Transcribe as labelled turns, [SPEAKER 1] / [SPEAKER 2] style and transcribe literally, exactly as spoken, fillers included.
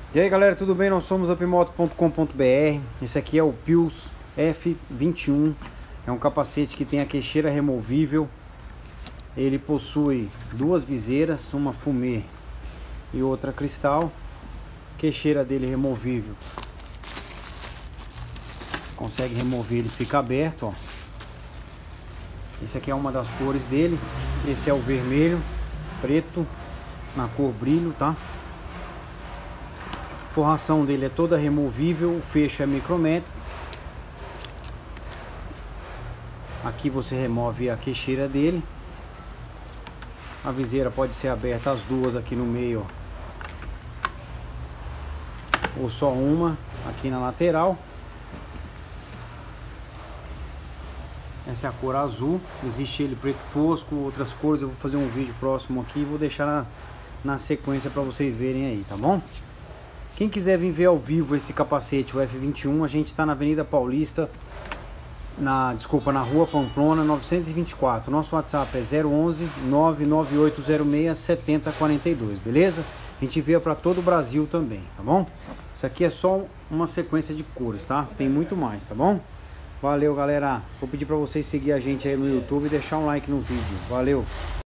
[SPEAKER 1] E aí galera, tudo bem? Nós somos upmoto ponto com ponto br. Esse aqui é o Pius F vinte e um. É um capacete que tem a queixeira removível. Ele possui duas viseiras, uma fumê e outra cristal. Queixeira dele removível. Consegue remover, ele fica aberto, ó. Esse aqui é uma das cores dele. Esse é o vermelho, preto, na cor brilho, tá? A forração dele é toda removível, o fecho é micrométrico. Aqui você remove a queixeira dele. A viseira pode ser aberta as duas aqui no meio, ó. Ou só uma aqui na lateral. Essa é a cor azul. Existe ele preto fosco, outras cores. Eu vou fazer um vídeo próximo aqui e vou deixar na, na sequência para vocês verem aí, tá bom? Quem quiser vir ver ao vivo esse capacete, o F vinte e um, a gente está na Avenida Paulista, na, desculpa, na Rua Pamplona, novecentos e vinte e quatro. Nosso WhatsApp é zero onze, nove nove oito zero seis, sete zero quatro dois, beleza? A gente envia para todo o Brasil também, tá bom? Isso aqui é só uma sequência de cores, tá? Tem muito mais, tá bom? Valeu, galera. Vou pedir para vocês seguir a gente aí no YouTube e deixar um like no vídeo. Valeu!